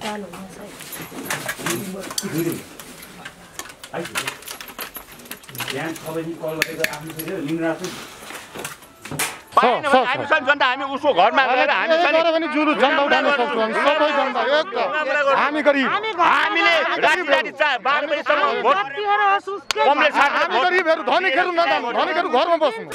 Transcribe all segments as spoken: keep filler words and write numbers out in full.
यहाँ सबैले कल गरेर आफ्नो फेरि लिन पाएन भने हामी जनता हामी उसको घरमा गएर हामी पनि जुलुस जनता उठाउन सक्छौँ हामी सबै जनता एकदम हामी गरिब हामीले राति राति बाह्र बजीसम्म भोट कमले हामी गरिबहरू धनीहरू नजानु धनीहरू घरमा बस्नु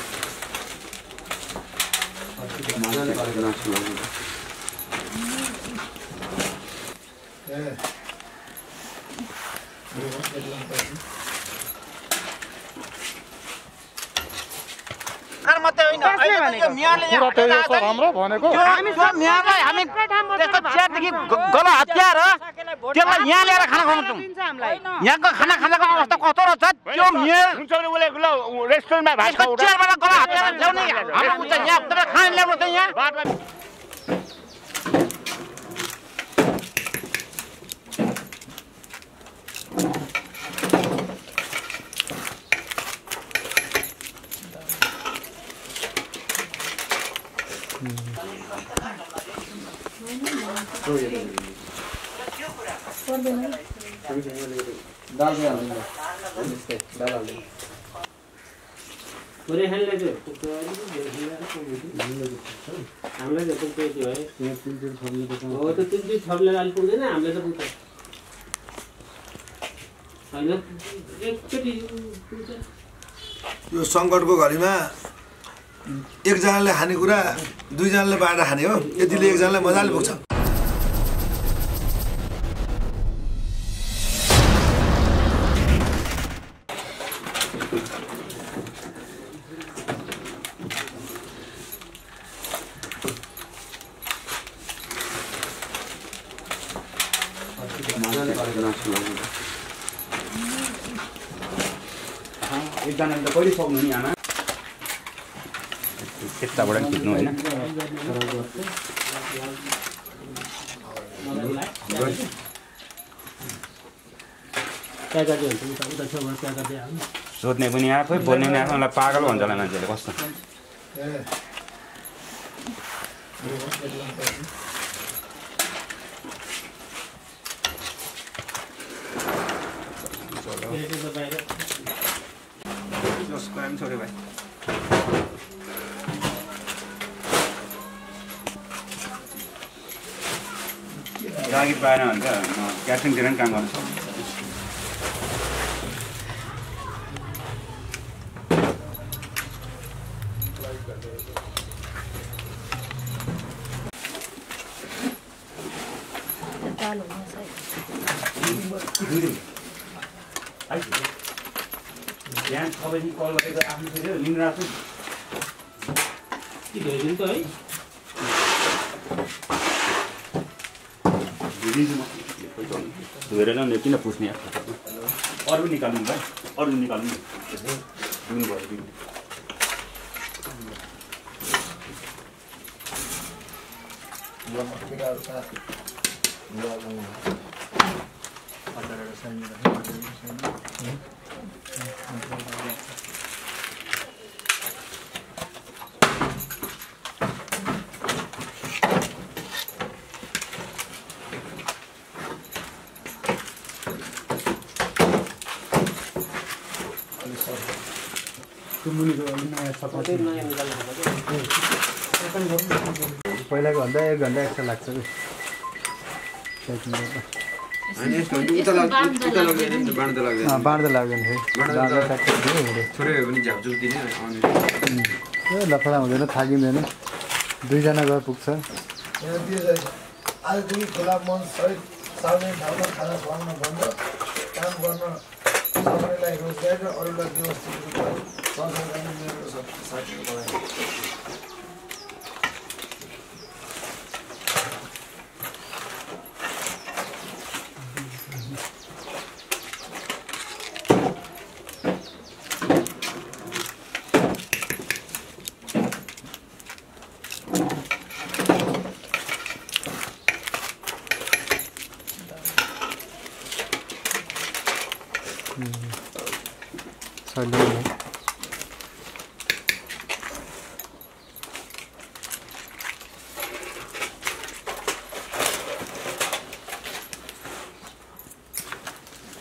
मात्रै होइन यो मेयरले हाम्रो भनेको हामी मेयरलाई हामी त्यस्तो चियादेखि गल हत्याएर त्यसलाई यहाँ ल्याएर खाना खुवाउँछौँ यहाँको खाना खानाको अवस्था कस्तो रहेछ त्यो मेयर रेस्टुरेन्टमा भाइ चियरबाट गल हत्याएर ल्याउने हाम्रो उच्च यहाँ तपाईँ खाना ल्याउनु त यहाँ दाल चाहिँ हाल्दैन त्यस्तै दाल हाल्दैन पुरै खानले चाहिँ हामीलाई चाहिँ पुग्छ त्यो है यहाँ तिन तिन थप्ने हो त्यो तिन तिन थप्ने अलिक पुग्दैन हामीलाई त पुग्छ होइन एकचोटि यो सङ्कटको घडीमा एकजनाले खाने कुरा दुईजनाले बाँडेर खाने हो यतिले एकजनालाई मजाले पुग्छ एकजनाले त कहिले सक्नु नि आमा यताबाट पनि खिच्नु होइन सोध्ने पनि आफै बोल्ने पनि आफै मलाई पागल भन्छ होला मान्छेले कस्तो छोरे भाइ जागिर पाएन भने त म क्याटरिङतिर पनि काम गर्न सक्छु यहाँ सबैले कल गरेर आफ्नो फेरि लिन राख्छु कि धोइदिनु त है धोएर ल्याउने किन पुस्ने अरू निकाल्नु भाइ अरू निकाल्नु दिनु भयो दिनु पहिलाको भन्दा एक घन्टा एक्स्ट्रा लाग्छ कि बाँड्दा लाग्दैन छोरै भए पनि झापझुप दिने लफडा हुँदैन थाकिँदैन दुईजना गएर पुग्छ आजदेखि खुला मन सहित सार्वजनिक ठाउँमा खाना खुवाउन बन्द काम गर्न सबैलाई रोजगार र अरूलाई व्यवस्थित रूपमा सहयोग गर्ने मेरो साथीको भनाइ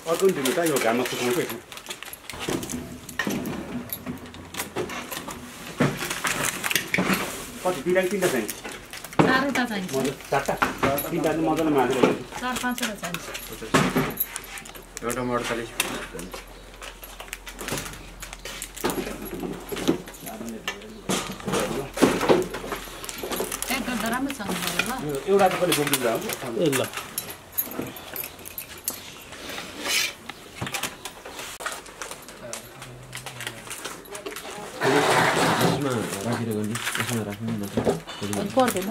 अर्को पनि दिनु त यो घाममा सुकाउँछु यसमा कति दुईटा कि तिनवटा चाहिन्छ चारवटा चाहिन्छ चारवटा तिनवटा चाहिँ मजाले मारेर चार पाँचवटा चाहिन्छ एउटामा अडचालिस प्याक गर्दा राम्रोसँग गरौँ ल एउटा त कहिले बोकिदिँदा हो ए ल यसमा राखेर गर्ने यसमा राख्नु न पर्दैन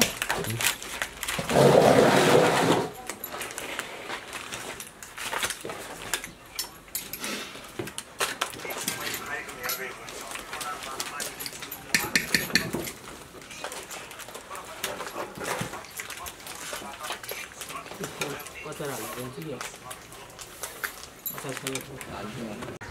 अचार हाल्नु पर्छ कि अचारसँग हाल्नु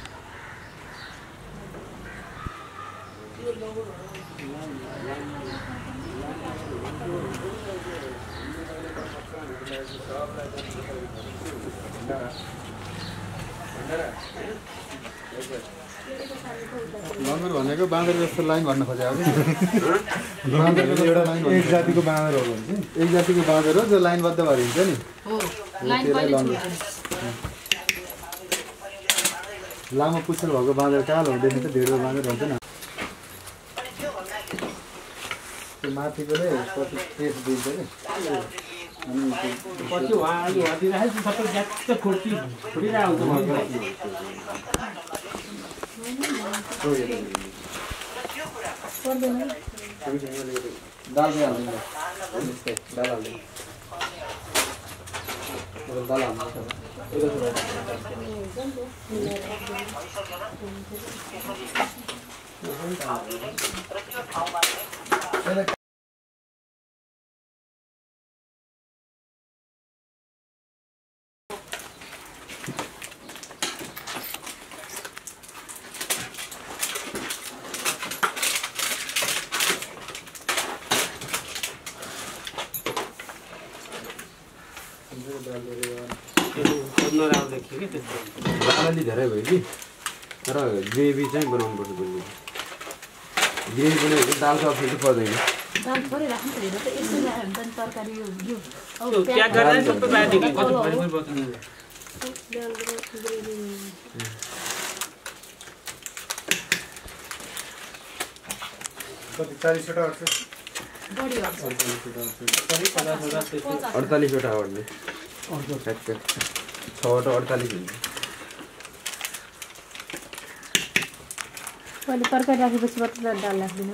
लङ्गुर भनेको बाँदर जस्तो लाइन भन्न खोजेको एउटा लाइन एक जातिको बाँदर हो भने चाहिँ एक जातिको बाँदर हो जो लाइनबद्ध भएर हिँड्छ नि हो लाइन कहिले छुट्दैन लामो पुच्छर भएको बाँदर कालो हुँदैन त ढेडो बाँदर हुन्छ न त्यो माथिकोले पछि टेस दिन्छ नि पछि उहाँ अलि हटिरहेको सबै ज्याक्क फुर्ती फुटिरहेको हुन्छ दाल चाहिँ हाल्दैन त्यस्तै दाल हाल्दैन दाल हाल्नु अलि धेरै भयो कि तर ग्रेभी चाहिँ बनाउनु पर्छ भोलि ग्रेभी बनायो भने दाल सब फेरि पर्दैन दाल परिराख्नु त हेर त यसो ल्यायो भने त तरकारी यो यो प्याक गर्दा सबै बाहिर निक्ल्यो कति भरि बोकिदिनु कति चालीसवटा अट्छ बढी हुन्छ अडतालिसवटा ओर्ने ठ्याक्क छवटा अडतालिस हुन्छ पहिले तरकारी राखेपछि मात्र दाल राख्दिनु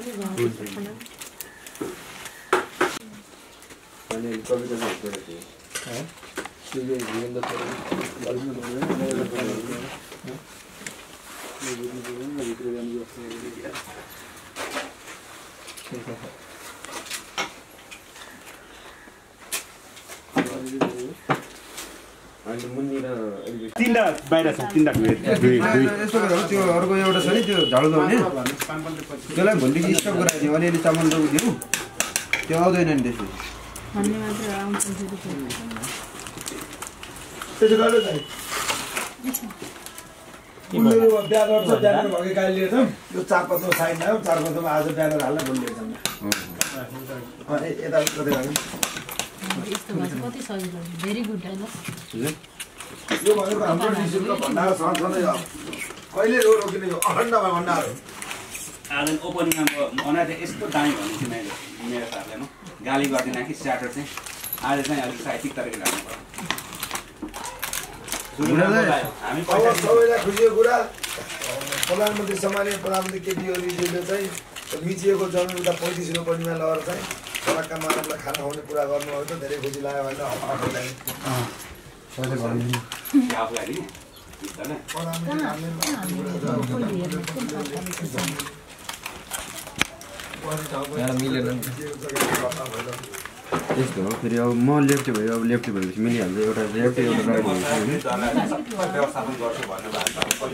अनि कविता चाहिँ तिनवटा बाहिर छ तिनवटा यस्तो गरेर त्यो अर्को एउटा छ नि त्यो झाडु लगाउने त्यसलाई भोलिदेखि स्टक गराइदियो अलिअलि चामल दिउँ त्यो आउँदैन नि त्यसपछि त्यसो गर्नु चाहिँ उनीहरू ब्यानर छ ब्यानर भएको गाडी लिएर जाउँ यो चारपत्रो साइडमा हो चारपत्रोमा आज ब्यानर हाल्न भोलि लिएर जाउँ यता कतै गरौँ यस्तो भए चाहिँ कति सजिलो भेरी गुड होइन यो भनेको हाम्रो निःशुल्क भण्डार सँगसँगै कहिले रो रोकिने यो अखण्डमा भण्डार हो आज ओपनिङमा बनाएको थिएँ यस्तो दामी भनेको थिएँ मैले मेरो साथलाई म गाली गर्दिनँ कि स्याटर चाहिँ आज चाहिँ अलिक साहित्यिक तरिकाले हाल्नु पर्यो हामी अब सबैलाई खुसीको कुरा प्रधानमन्त्री सम्माननीय प्रधानमन्त्री केपी ओलीजीले चाहिँ मिचिएको जमिन उता पैँतिस रोपनीमा लगेर चाहिँ सडकका मानवलाई खाना खुवाउने कुरा गर्नुभयो त धेरै खुसी लाग्यो भने आफूलाई आफूलाई नि यस्तो हो फेरि अब म लेफ्टी भयो अब लेफ्टी भएपछि मिलिहाल्छ एउटा लेफ्टी एउटा राइट भएपछि व्यवस्थापन गर्छु भन्नुभएको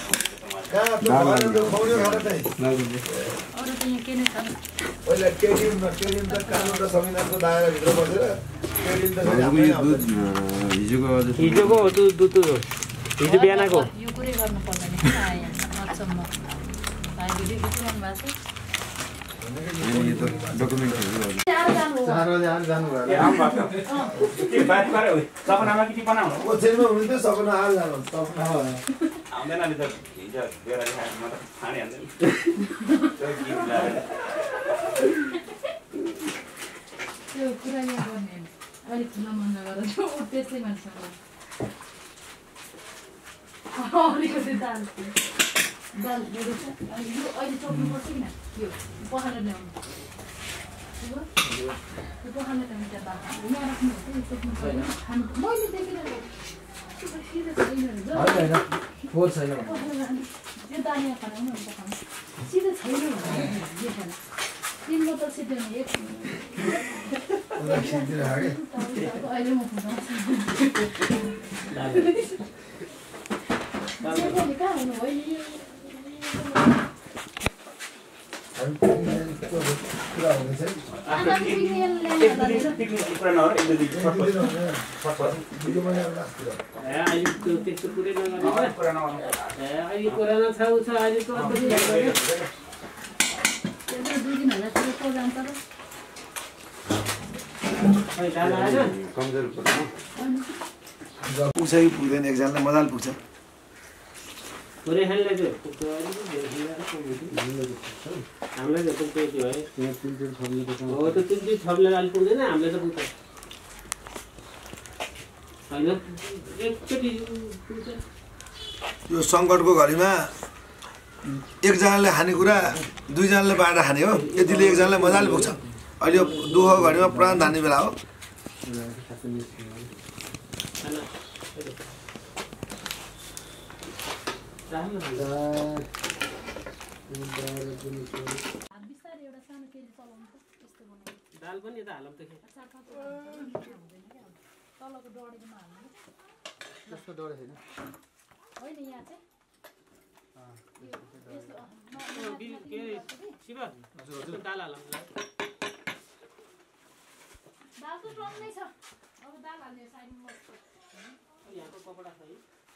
पहिला केटिएम केटिएम त कानुन र संविधानको दायराभित्र बसेर केटिएम त हिजोको हिजोको दुध दुध हिजो बिहानको यो कुरै गर्नु पर्दैन कि आयो अचम्म भाइ भिडियो खिचिरहनु भएको सपनामा के बनाउनु ओछेलमा हुनुहुन्थ्यो सपना हाल जानु सपना आउँदैन नि त हिजो बेरा खानु म त खाने हाल्दैन त्यो कुरा यहाँ गर्ने अलिक ठुलो मन नगरेर जो त्यसै मान्छेलाई अलिकति दाल दाल मेरो छ यो अहिले चोक्नुपर्छ किन यो पखालेर ल्याउनु यो पखालेर ल्याउनु त्यहाँ दाल यहाँ राख्नु हो त्यो चोक्नु छैन खानु मैले देखिरहेको सिधै छैन फोर छैन यो दाल यहाँ खानु नि पकाउनु सिधै छैन भने यो खाना तीन बोतल सिध्याउने एक अहिले म कहाँ हुनु भयो पुग्छ कि पुग्दैन एकजनालाई मजाले पुग्छ यो सङ्कटको घडीमा एकजनाले खानेकुरा दुईजनाले बाँडेर खाने हो यतिले एकजनालाई मजाले पुग्छ अहिले यो दुःखको घडीमा प्राण धान्ने बेला हो दाल पनि यता हालौँ त तलको डढेकोमा हाल्नु जस्तो डढे छैन होइन यहाँ चाहिँ शिव दाल हालौँ दाल त टन्नै छ अब दाल हाल्ने साइडमा यहाँको कपडा छ है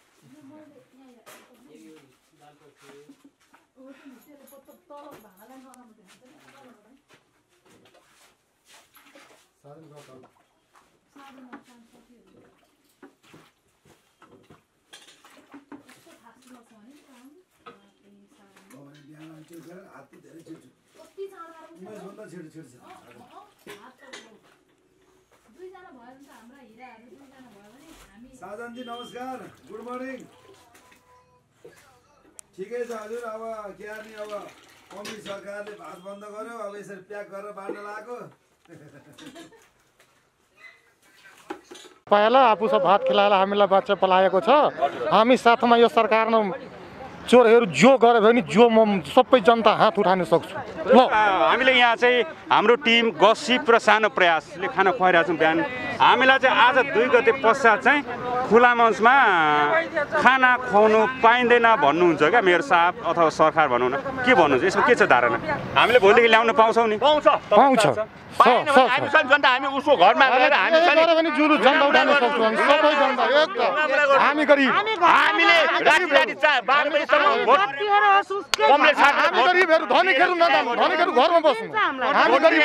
साधनजी नमस्कार गुड मर्निङ ठिकै छ हजुर अब के गर्ने अब कङ्ग्रेस सरकारले भात बन्द गर्यो अब यसरी प्याक गरेर बाँड्न लगाएको पहिला आफू सब भात खिलाएर हामीलाई बच्चा पलाएको छ हामी साथमा यो सरकारमा चोरहरू जो गर्यो भने जो म सबै जनता हात उठाउन सक्छु ल हामीले यहाँ चाहिँ हाम्रो टिम गसिप र सानो प्रयासले खाना खुवाइरहेको छौँ बिहान हामीलाई चाहिँ आज दुई गते पश्चात चाहिँ खुला मञ्चमा खाना खुवाउनु पाइँदैन भन्नुहुन्छ क्या मेयर साहब अथवा सरकार भनौँ न के भन्नुहुन्छ यसमा के छ धारणा हामीले भोलिदेखि ल्याउन पाउँछौँ नि पाउँछ हामी उसको घरमा गएर हामी जुलुस जनता उठाउन सक्छौँ हामी सबै जनता एकदम हामी गरिब हामीले राति राति बाह्र बजीसम्म भोट हामी गरिबहरू धनीहरू नजानु धनीहरू घरमा बस्नु हामी गरिब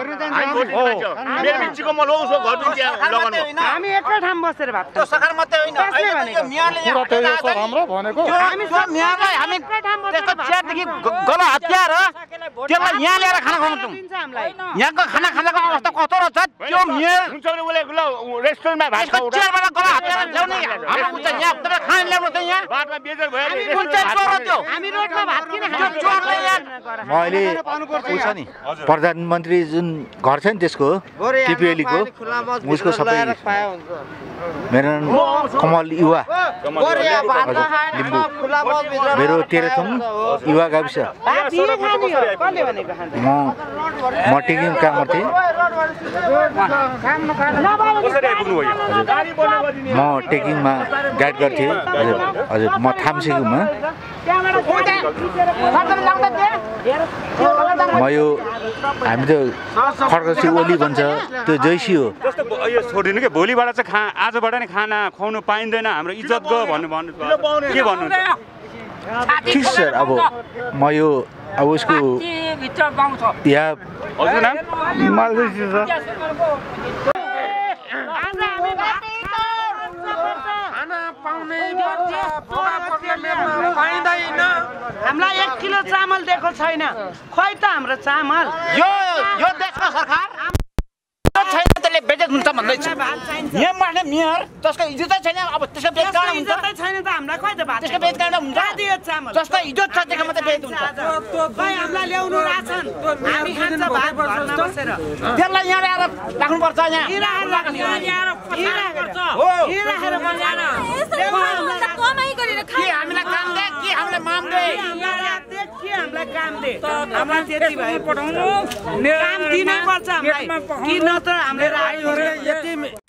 हामी एकै ठाउँ बसेर भात त्यो सरकार मात्रै होइन कुरा त्यही हो सर हाम्रो भनेको हामी मेयरलाई हामी त्यस्तो चियादेखि गल हत्याएर त्यसलाई यहाँ ल्याएर खाना खुवाउँछौँ यहाँको खाना खाँदाको अवस्था कस्तो रहेछ त्यो मेयर रेस्टुरेन्टमा भात चियरबाट गल हत्याएर ल्याउने हाम्रो उच्च यहाँ तपाईँ खाना ल्याउनु त यहाँ बाटोमा बेचेर भयो कुन चाहिँ चोर हो त्यो हामी रोडमा भात किन खान्छ चोरले यहाँ मैले उस नि प्रधानमन्त्री जुन घर छ नि त्यसको टिपिएलीको उसको सबै मेरो कमल युवा लिम्बू मेरो तेह्रथुम युवा गाविस म म टेकिङ काम गर्थेँ म टेकिङमा गाइड गर्थेँ हजुर हजुर म थाम्सेकोमा म यो हामी त खड्गसी ओली भन्छ त्यो जैसी हो। जस्तो यो छोडिनु के भोलिबाट चाहिँ खा आजबाट नै खाना खुवाउनु पाइँदैन हाम्रो इज्जत गयो भन्नु भन्नु के भन्नुहुन्छ? ठिक छ सर। अब म यो अब उसको यहाँ हजुर नाम हामीलाई एक किलो चामल दिएको छैन। खोइ त हाम्रो चामल यो यो देशको सरकार छैन त्यसले बेइज्जत हुन्छ भन्दैछ। यहाँ बस्ने मेयर त्यसको इज्जतै छैन। अब त्यसको बेइज्जत कहाँ हुन्छ? इज्जतै छैन त हामीलाई खोइ त भात त्यसको बेइज्जत कहाँ हुन्छ? दियो चामल जसको इज्जत छ त्यसको मात्रै बेइज्जत हुन्छ। खोइ हामीलाई ल्याउनु राछन् हामी खान्छ भात घरमा बसेर त्यसलाई यहाँ ल्याएर राख्नुपर्छ। यहाँ यी राखेर राख्ने हो यी राखेर हो यी राखेर बजाएर कमाइ गरेर के हामीलाई काम दे के हामीलाई माम दे के हामीलाई काम दे हामीलाई त्यति भए पठाउनु काम दिनै पर्छ हामीलाई कि नत्र हामीले